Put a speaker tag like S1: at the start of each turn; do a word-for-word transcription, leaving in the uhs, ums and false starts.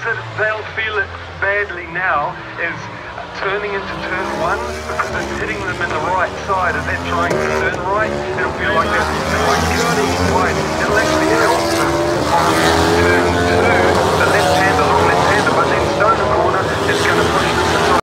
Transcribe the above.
S1: that they'll feel it badly now is turning into turn one, because it's hitting them in the right side and they're trying to turn right. It'll feel like they're